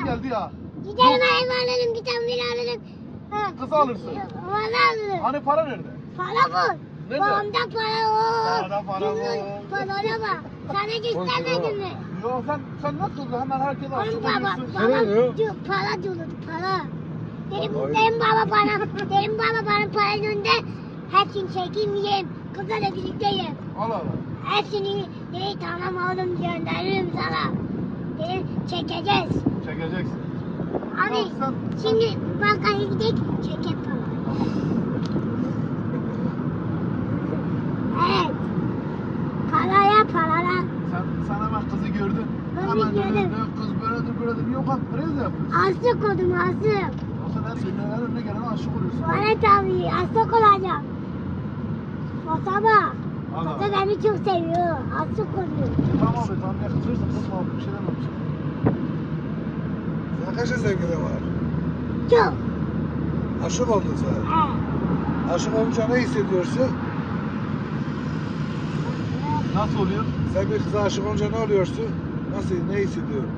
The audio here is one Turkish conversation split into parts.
geldi ya. Gidelim ev alalım, bir tane villa alalım. Kız alırsın. Valla alalım. Hani para nerede? Para bu. Nerede? Babamda para o. Para, para bu. Paraya bak. Sana göstermedim mi? Yo sen nasıl hemen herkese Oğlum aşık baba, oluyorsun? para diyordu, para. Dedim baba bana para gönder. Hepsini çekeyim yiyeyim. Kızlarla birlikte yiyeyim. Allah Allah. Hepsini dedi tamam oğlum gönderirim sana. Dedim çekeceğiz. Çekeceksin. Abi Yok, şimdi bankaya gidelim çekip para. Evet. Paraya. Sen hemen kızı gördün. Ben Hemen gördüm. dedin, kız böyledir. Yok lan krez yapıyorsun. Aşık oldum aşık. Yoksa her önüne gelene aşık oluyorsun. Evet abi aşık olacağım. Fosaba. Allah. Fosa beni çok seviyor. Aşık oluyor. Tamam abi tamam ya kızıyorsun kızma abi bir şey dememişim. Sen kaç sevgilin var? Çok. Aşık oldun sen. He. Aşık olunca ne hissediyorsun? Nasıl oluyor? Sen bir kıza aşık olunca ne oluyorsun? Nasıl, ne hissediyorsun?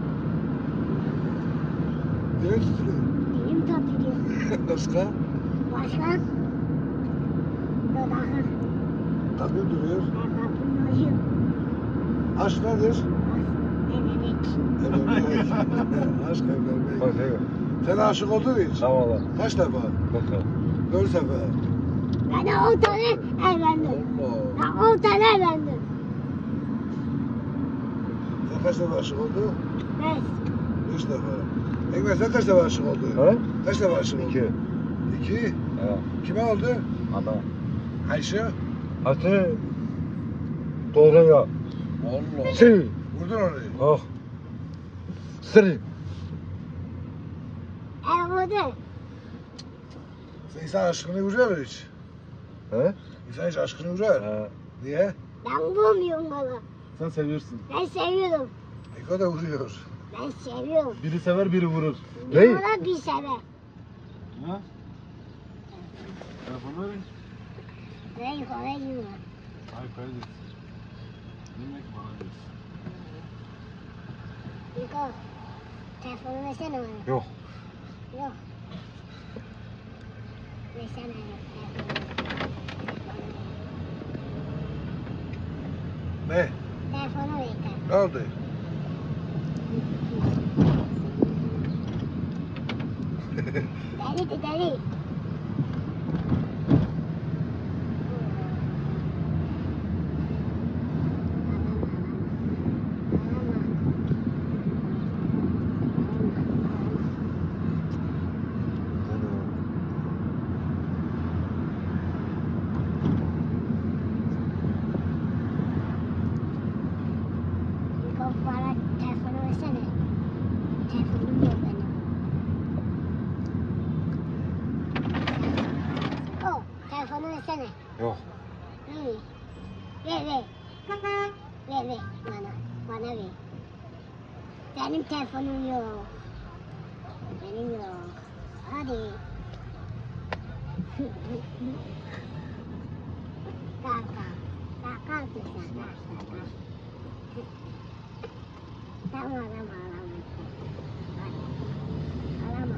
Dilin titriyor. Dilim tatlıyorum. Başka? Başka? Dudakı. Kalbin duruyor. Dudakı noju. Aşk nedir? Evlilik. Evlenmek. Aşk evlenmek. Sen aşık oldun hiç? Tamam lan. Kaç defa? Bakalım. 4 sefer. Ben de 10 tane evlendim. Allah. Ben 10 tane evlendim. Sen kaç defa aşık oldun? 5. 3 defa. Ekber sen kaç defa aşık oldun? Ha? Kaç defa aşık oldun? 2. 2. Ha. Kime oldu? Ana. Ayşe. Atı. Doğruya. Allah. Sil. Vurdun orayı. Oh. Sırı. Evladı. Sen insan aşkını vuruyor hiç. He? İnsan hiç aşkını vuruyor. Ha. Niye? Ben bulmuyorum baba. Sen seviyorsun. Ben seviyorum. Eko da vuruyor. Ben seviyorum. Biri sever biri vurur. Ne? Bir ona bir sever. Ha? Telefonu verin. Ben yukarı gidiyorum. Ay kaydet. Demek ki bana diyorsun. Yukarı. Telefonu versene bana. Yok. Yok. Versene telefonu. Ne? Telefonu ver telefonu. Ne oldu? Deli de deli. Yukarı bana telefonu versene. Telefonum yok benim. Oh, telefonu versene. Yok. Hı. Ver. Ver bana. Bana ver. Benim telefonum yok. Benim yok. Hadi. Kalk. Kalk sen. Kalk. Tamam alama. Alama.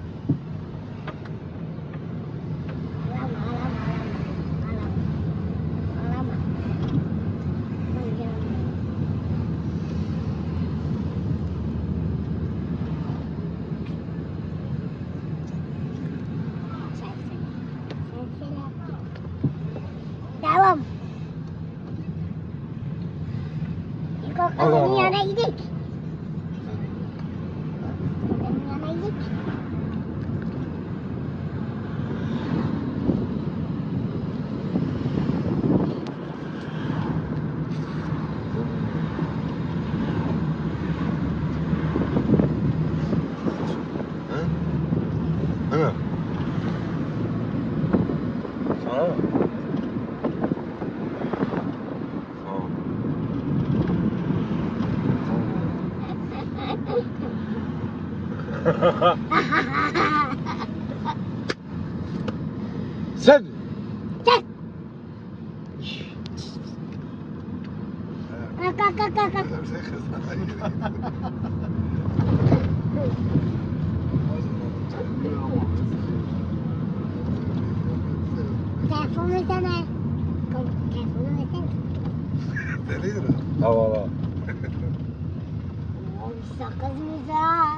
Devam. Yukarı kızının yanına gidelim. Kızının yanına gidelim. Ana. Sana mı? Sen. Çek. Kalk. Sen kız. Güzel.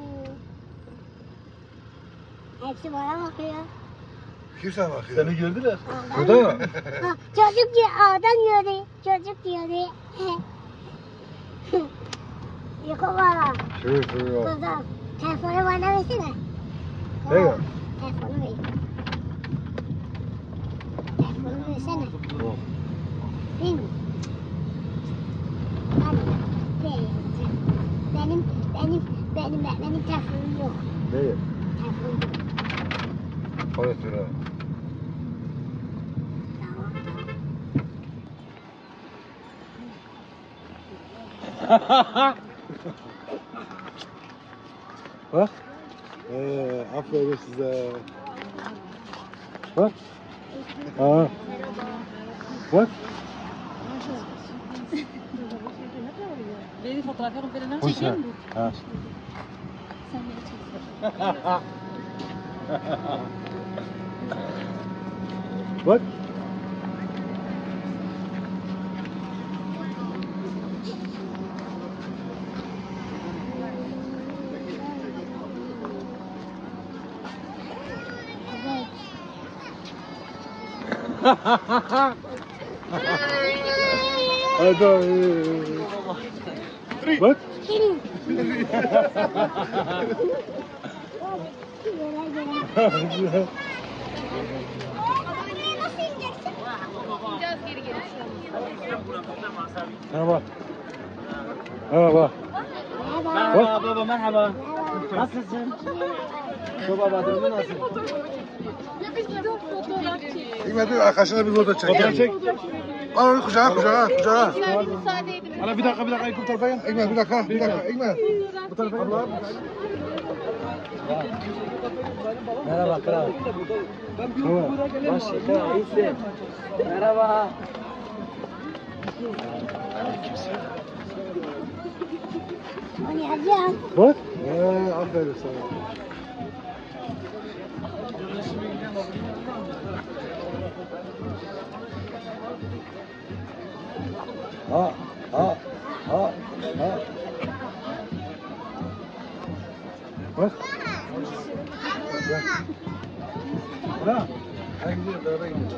Hepsi bana bakıyor. Kimse bakıyor. Seni gördüler. Ağdan- Burada mı? Ha, çocuk diyor, ağdan gördü. Çocuk diyor. Yok bana. Şöyle. Kızım, telefonu bana versene. Ne ya? Telefonu ver. Telefonu versene. Yok. Değil mi? Hadi. Ver. Benim telefonum yok. Ne ya? Telefonum yok. Para söyle. Tamam. Bak. Aferin size. Bak. Aa. Bak. Beni fotoğraf yapıp beni Hoş çekeyim mi? Ha. Sen beni çeksin. Bak. Hadi. Bak. Senin. Merhaba. Merhaba. Merhaba baba merhaba. Nasılsın? Baba durumu nasıl? Hikmet dur arkadaşına bir foto çek. Fotoğraf çek. Al onu kucağa. Ana bir dakika bu tarafa gel. Hikmet bir dakika. Hikmet. Bu tarafa gel. Merhaba kral. Baş kral iyisin. Merhaba. Oynayacağım. Bak. Aferin sana. Ha. Ha. Ha. Ha. Bak. Ha. Ben gidiyorum beraber gidiyoruz.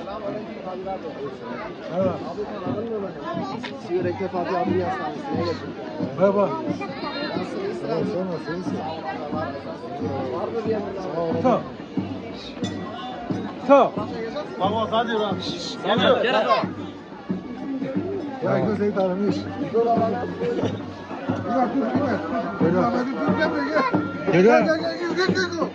Merhaba. Sürekli Fatih abi hastanesine getirdim. Merhaba. Sen nasılsın? Sağ. Sağ. Baba hadi lan. Gel gel. Ya Hikmet seni tanımış. Hikmet dur Hikmet. Geliyor. Gel. Geliyor. Gel.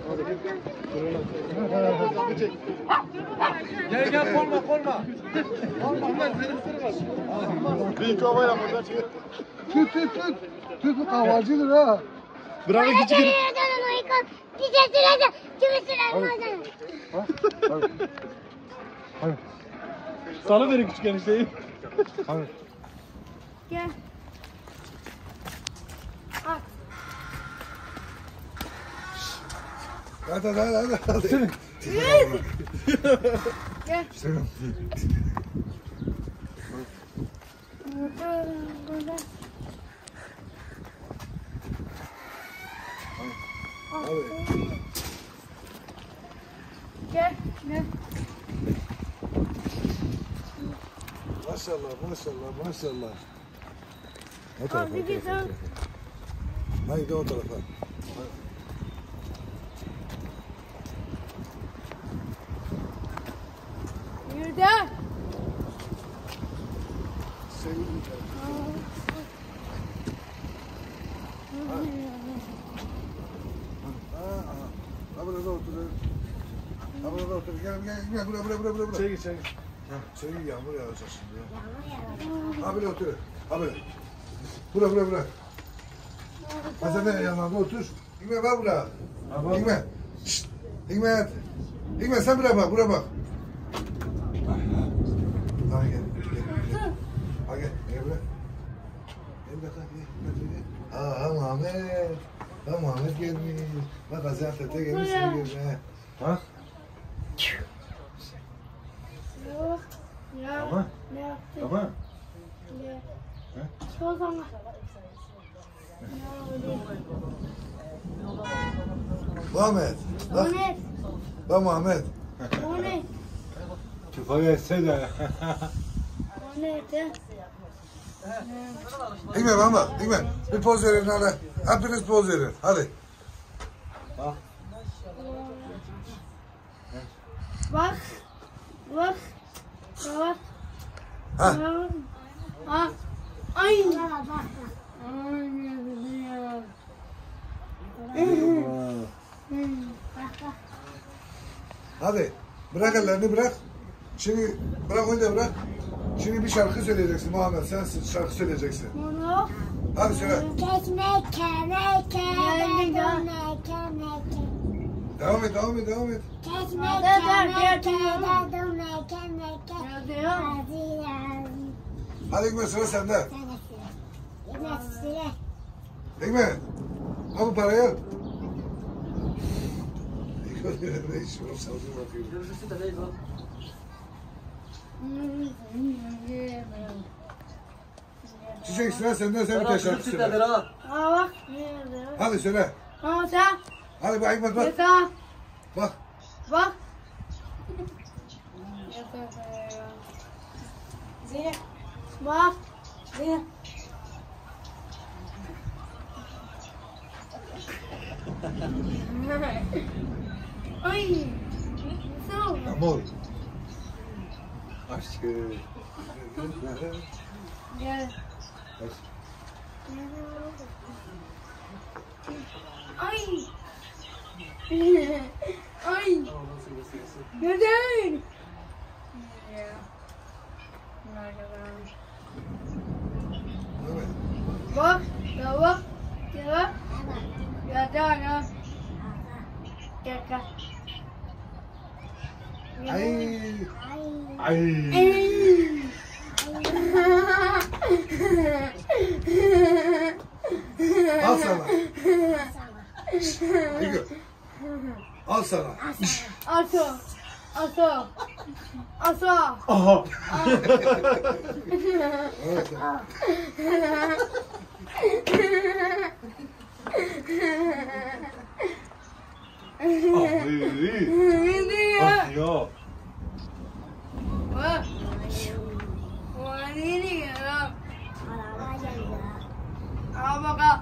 Gel gel korma korma. Korma ben seni ısırmaz. Bir kovayla buradan çıkıyor. Tut. Tut bu kahvalcıdır ha. Bırak küçük Nereden uygun? Diyeceksiniz de kimisine Hadi. Salı verin küçük enişteyi. Hadi. Gel. Al. Hadi. Senin. Gel. Senin. Burada. Gel. Gel. Maşallah. O Al tarafa. bir sen. Haydi o tarafa. Yürü. Ha burada otur. Gel buraya. Çekil. Senin yağmur yağacak şimdi ya. Ha böyle otur. Ha böyle. Bura. Ha sen de yanlarında otur. Hikmet bak buraya. Hikmet. Şşt. Hikmet sen buraya bak. Ha gel. Ha gel buraya. Gel bakalım. Ha Muhammed gelmiş. Bak Gaziantep'te gelmiş seni görmeye. Ha? Ya. Tamam. Ne yaptın? Tamam. Ya. He? Şu zaman. Muhammed. Bak. Bak Muhammed. O ne? Tüfeği etse de. O ne? Hikmet bak. Hikmet. Bir poz verin hadi. Hepiniz poz verin. Hadi. Bak. Ha. Ha. Ay. Hadi. Bırak ellerini bırak. Şimdi bırak onu da bırak. Şimdi bir şarkı söyleyeceksin Muhammed. Sen şarkı söyleyeceksin. Bunu. Hadi söyle. Devam et. Hadi Hikmet sıra sende. Hikmet. Al bu parayı al. Hikmet ne iş var? Savcı bakıyor. Çiçek sıra sende. Sen bir tane şarkı söyle. Hadi söyle. Hadi bak Hikmet bak. Bak. Bak. Ay. Sağ Amor. Aşkım. Gel. Ay. Ay. Neden? Bak. Ya bak. Ya. Ya da ya. Gel. Ay. Al sana. Hikmet. Al sana. Aso. Aha. Evet. Ne Bak ya. Bak. O ne ya? Al bakalım.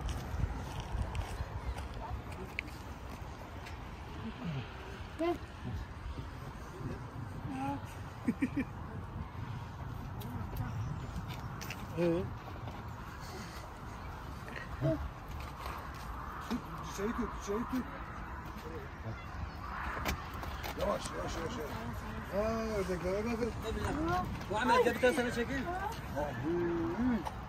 Gel. Çiçeği tut, çiçeği tut. Yavaş, yavaş, yavaş. Ördekler bakın. Bu Ahmet gel bir tane sana çekeyim.